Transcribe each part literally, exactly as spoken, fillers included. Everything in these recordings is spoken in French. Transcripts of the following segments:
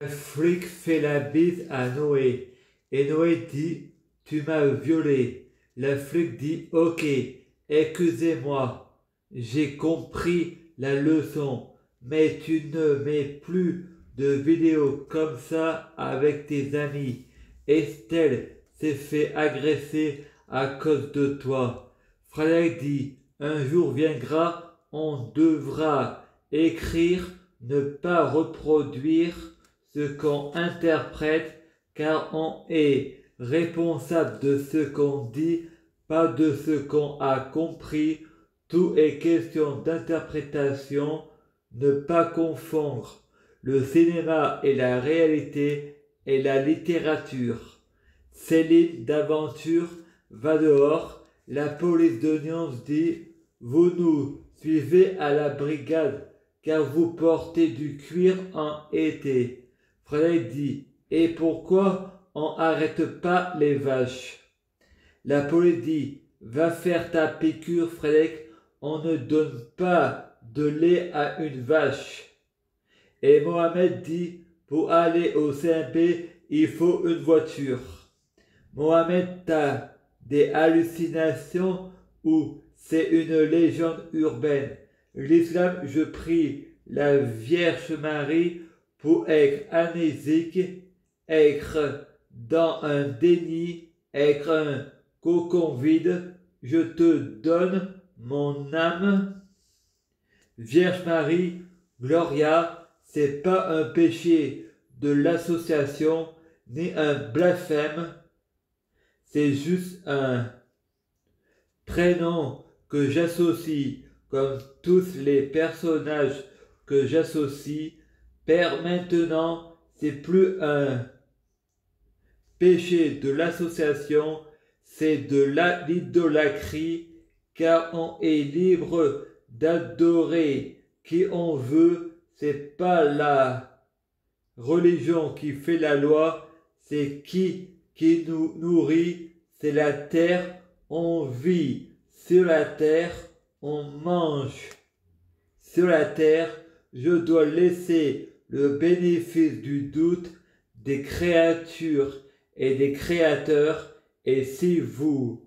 Un flic fait la bise à Noé et Noé dit « Tu m'as violé ». Le flic dit « Ok, excusez-moi, j'ai compris la leçon, mais tu ne mets plus de vidéos comme ça avec tes amis. Estelle s'est fait agresser à cause de toi. » Frédéric dit « Un jour viendra, on devra écrire, ne pas reproduire ce qu'on interprète, car on est responsable de ce qu'on dit, pas de ce qu'on a compris. Tout est question d'interprétation, ne pas confondre le cinéma et la réalité et la littérature. Céline d'aventure va dehors, la police de Nyons dit « Vous nous suivez à la brigade car vous portez du cuir en été ». Frédéric dit « Et pourquoi on n'arrête pas les vaches ?» La police dit « Va faire ta piqûre, Frédéric, on ne donne pas de lait à une vache. » Et Mohamed dit « Pour aller au C M P, il faut une voiture. » Mohamed, t'as des hallucinations ou c'est une légende urbaine? L'islam, je prie la Vierge Marie pour être amnésique, être dans un déni, être un cocon vide. Je te donne mon âme. Vierge Marie, Gloria, c'est pas un péché de l'association ni un blasphème. C'est juste un prénom que j'associe, comme tous les personnages que j'associe. Père, maintenant, c'est plus un péché de l'association, c'est de l'idolâtrie, car on est libre d'adorer qui on veut. C'est pas la religion qui fait la loi, c'est qui qui nous nourrit, c'est la terre, on vit sur la terre, on mange sur la terre. Je dois laisser le bénéfice du doute des créatures et des créateurs, et si vous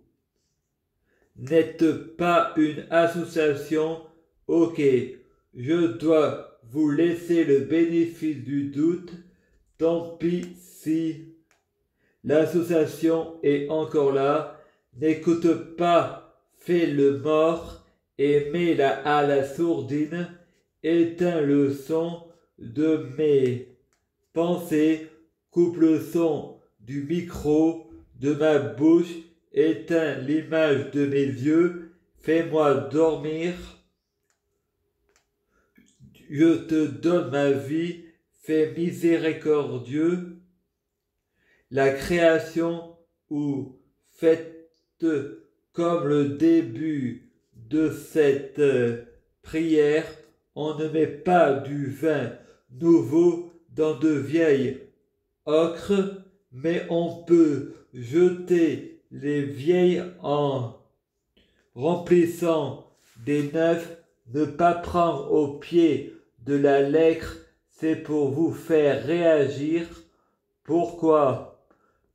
n'êtes pas une association, ok, je dois vous laisser le bénéfice du doute, tant pis si l'association est encore là. N'écoute pas, fais le mort et mets-la à la sourdine. Éteins le son de mes pensées, coupe le son du micro de ma bouche, éteins l'image de mes yeux, fais-moi dormir. Je te donne ma vie, fais miséricordieux. La création ou faites comme le début de cette prière, on ne met pas du vin nouveau dans de vieilles ocres, mais on peut jeter les vieilles en remplissant des neufs. Ne pas prendre au pied de la lettre, c'est pour vous faire réagir. Pourquoi?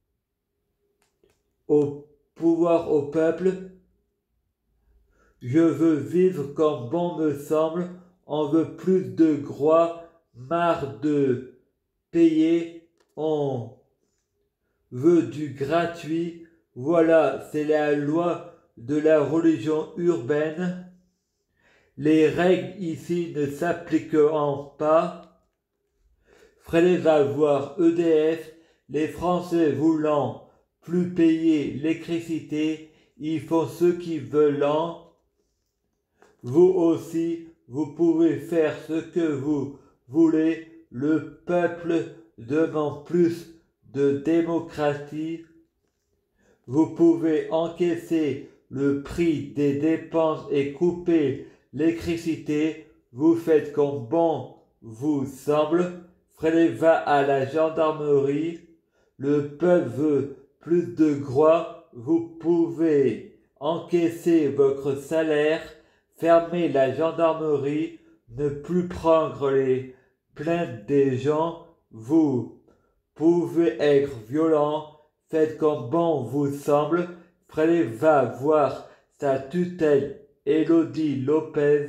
Au pouvoir au peuple. Je veux vivre comme bon me semble. On veut plus de droits, marre de payer. On veut du gratuit. Voilà, c'est la loi de la religion urbaine. Les règles ici ne s'appliqueront pas. Frédéric va voir E D F. Les Français voulant plus payer l'électricité, ils font ce qu'ils veulent. Vous aussi, vous pouvez faire ce que vous voulez. Le peuple demande plus de démocratie. Vous pouvez encaisser le prix des dépenses et couper l'électricité. Vous faites comme bon vous semble. Frédéric va à la gendarmerie. Le peuple veut plus de droits. Vous pouvez encaisser votre salaire, fermer la gendarmerie, ne plus prendre les plaintes des gens. vous pouvez être violent, faites comme bon vous semble. Fred va voir sa tutelle Élodie Lopez.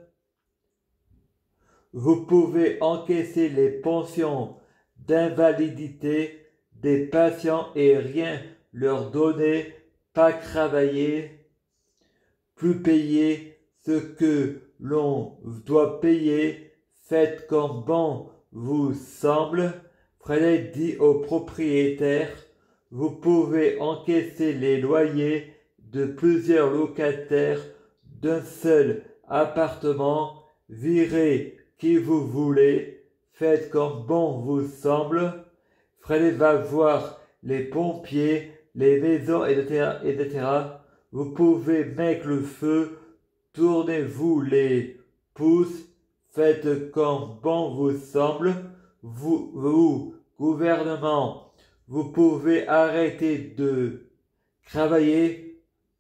Vous pouvez encaisser les pensions d'invalidité des patients et rien leur donner, pas travailler, plus payer ce que l'on doit payer, faites comme bon vous semble. Fred dit au propriétaire, vous pouvez encaisser les loyers de plusieurs locataires d'un seul appartement, virez qui vous voulez, faites comme bon vous semble. Fred va voir les pompiers, les maisons, et cetera, et cetera. Vous pouvez mettre le feu, tournez-vous les pouces, faites comme bon vous semble. Vous, vous, gouvernement, vous pouvez arrêter de travailler,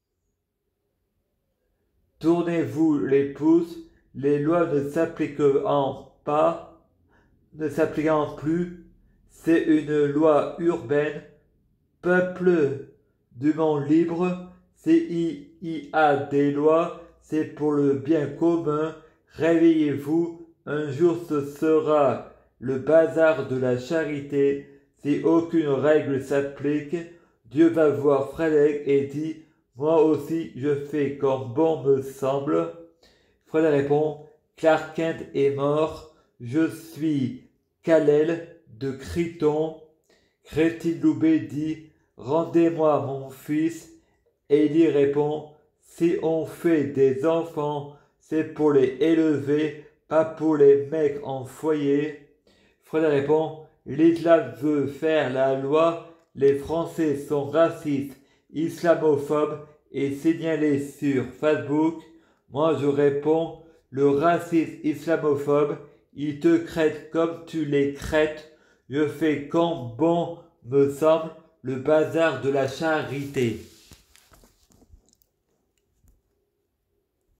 tournez-vous les pouces, les lois ne s'appliquant pas, ne s'appliquant plus, c'est une loi urbaine, peuple du monde libre, s'il y a des lois, c'est pour le bien commun, réveillez-vous, un jour ce sera le bazar de la charité, si aucune règle s'applique, Dieu va voir Fred et dit, moi aussi je fais comme bon me semble. Fred répond, Clark Kent est mort, je suis Kal-El de Krypton. Christine Loubet dit, rendez-moi mon fils. Ellie répond, si on fait des enfants, c'est pour les élever, pas pour les mecs en foyer. Fred répond, l'islam veut faire la loi, les Français sont racistes, islamophobes et signalés sur Facebook. Moi je réponds, le racisme islamophobe, il te crête comme tu les crêtes, je fais comme bon me semble le bazar de la charité.